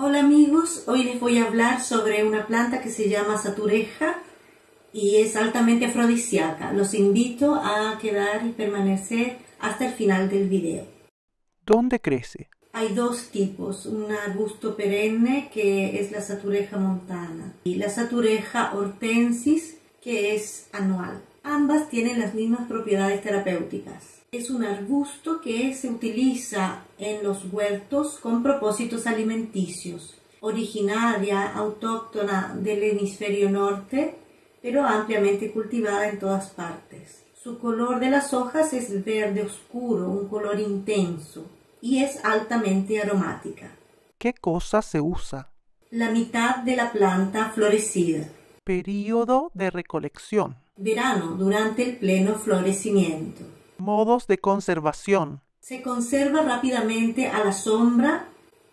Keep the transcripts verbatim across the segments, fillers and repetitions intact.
Hola amigos, hoy les voy a hablar sobre una planta que se llama satureja y es altamente afrodisíaca. Los invito a quedar y permanecer hasta el final del video. ¿Dónde crece? Hay dos tipos, un arbusto perenne que es la satureja montana y la satureja hortensis que es anual. Ambas tienen las mismas propiedades terapéuticas. Es un arbusto que se utiliza en los huertos con propósitos alimenticios, originaria, autóctona del hemisferio norte, pero ampliamente cultivada en todas partes. Su color de las hojas es verde oscuro, un color intenso, y es altamente aromática. ¿Qué cosa se usa? La mitad de la planta florecida. Período de recolección. Verano, durante el pleno florecimiento. Modos de conservación. Se conserva rápidamente a la sombra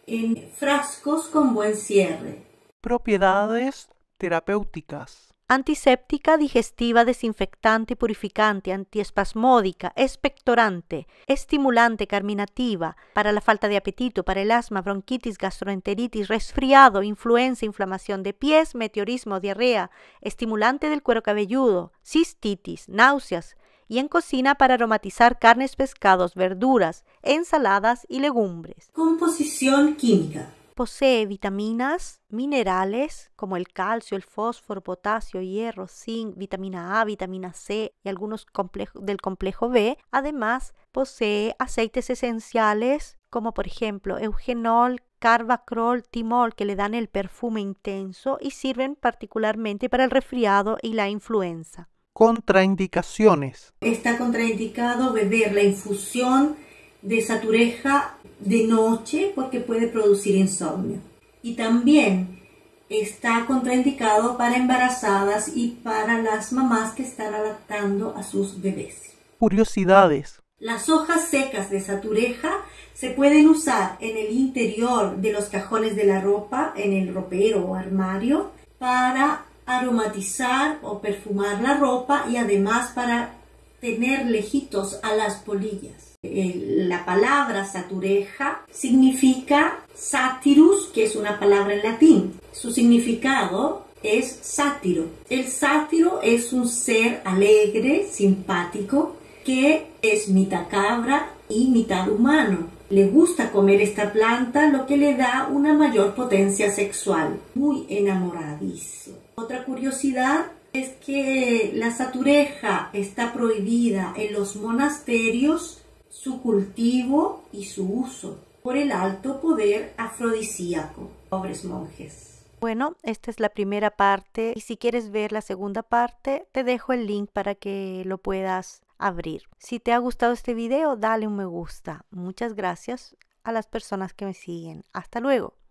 en frascos con buen cierre. Propiedades terapéuticas. Antiséptica, digestiva, desinfectante, purificante, antiespasmódica, expectorante, estimulante, carminativa, para la falta de apetito, para el asma, bronquitis, gastroenteritis, resfriado, influenza, inflamación de pies, meteorismo, diarrea, estimulante del cuero cabelludo, cistitis, náuseas, y en cocina para aromatizar carnes, pescados, verduras, ensaladas y legumbres. Composición química. Posee vitaminas, minerales como el calcio, el fósforo, potasio, hierro, zinc, vitamina A, vitamina C y algunos complejos del complejo B. Además, posee aceites esenciales como por ejemplo eugenol, carbacrol, timol, que le dan el perfume intenso y sirven particularmente para el resfriado y la influenza. Contraindicaciones. Está contraindicado beber la infusión de satureja de noche porque puede producir insomnio. Y también está contraindicado para embarazadas y para las mamás que están lactando a sus bebés. Curiosidades. Las hojas secas de satureja se pueden usar en el interior de los cajones de la ropa, en el ropero o armario, para aromatizar o perfumar la ropa y además para tener lejitos a las polillas. La palabra satureja significa satirus, que es una palabra en latín. Su significado es sátiro. El sátiro es un ser alegre, simpático, que es mitad cabra y mitad humano. Le gusta comer esta planta, lo que le da una mayor potencia sexual. Muy enamoradizo. Otra curiosidad es que la satureja está prohibida en los monasterios, su cultivo y su uso, por el alto poder afrodisíaco. Pobres monjes. Bueno, esta es la primera parte y si quieres ver la segunda parte, te dejo el link para que lo puedas abrir. Si te ha gustado este video, dale un me gusta. Muchas gracias a las personas que me siguen. Hasta luego.